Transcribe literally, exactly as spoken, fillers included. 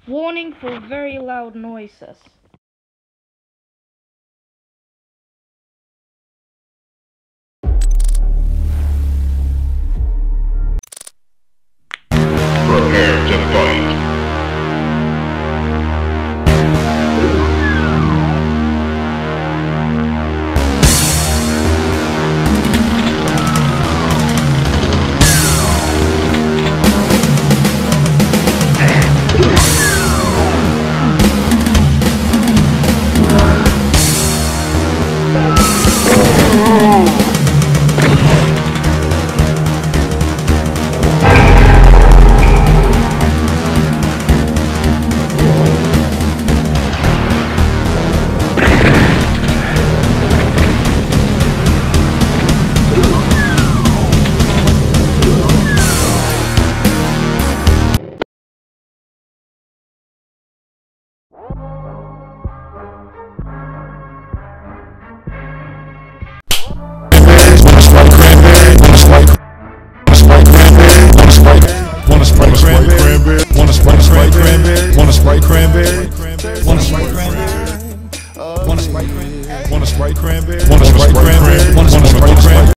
Warning for very loud noises. Prepare to fight. Sprite cranberry? Want a Sprite cranberry? Want a Sprite cranberry?